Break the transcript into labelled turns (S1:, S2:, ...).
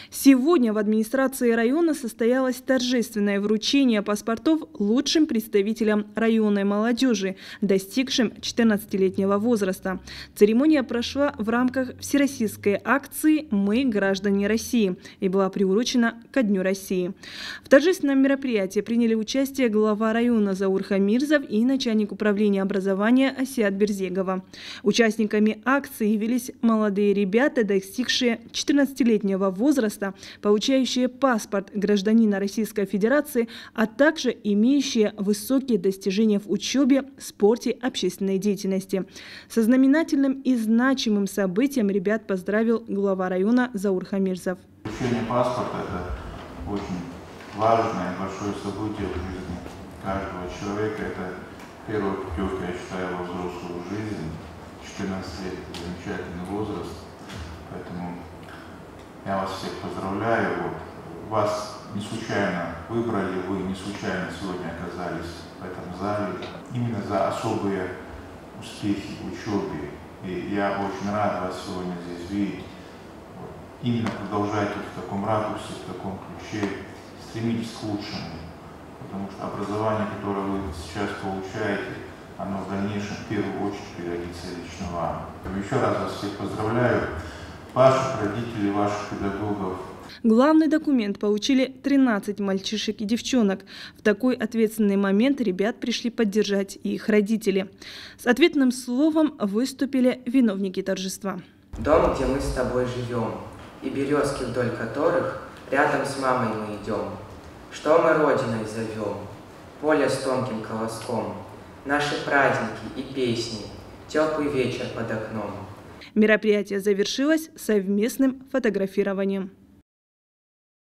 S1: Сегодня в администрации района состоялось торжественное вручение паспортов лучшим представителям районной молодежи, достигшим 14-летнего возраста. Церемония прошла в рамках всероссийской акции «Мы – граждане России» и была приурочена ко Дню России. В торжественном мероприятии приняли участие глава района Заур Хамирзов и начальник управления образования Асиат Берзегова. Участниками акции явились молодые ребята, достигшие 14-летнего возраста, получающие паспорт гражданина Российской Федерации, а также имеющие высокие достижения в учебе, спорте, общественной деятельности. Со знаменательным и значимым событием ребят поздравил глава района Заур Хамирзов.
S2: Получение паспорта – это очень важное, большое событие в жизни каждого человека. Это первая путевка, я считаю, во взрослую жизнь. 14 лет – это замечательный возраст, поэтому я вас всех поздравляю. Вас не случайно выбрали, вы не случайно сегодня оказались в этом зале именно за особые успехи в учебе. И я очень рад вас сегодня здесь видеть. Именно продолжайте в таком ракурсе, в таком ключе, стремитесь к лучшему, потому что образование, которое вы сейчас получаете, оно в дальнейшем в первую очередь пригодится лично вам. Еще раз вас всех поздравляю, ваших родителей, ваших педагогов.
S1: Главный документ получили 13 мальчишек и девчонок. В такой ответственный момент ребят пришли поддержать и их родители. С ответным словом выступили виновники торжества.
S3: Дом, где мы с тобой живем, и березки, вдоль которых рядом с мамой мы идем. Что мы родиной зовем? Поле с тонким колоском, наши праздники и песни, теплый вечер под окном.
S1: Мероприятие завершилось совместным фотографированием.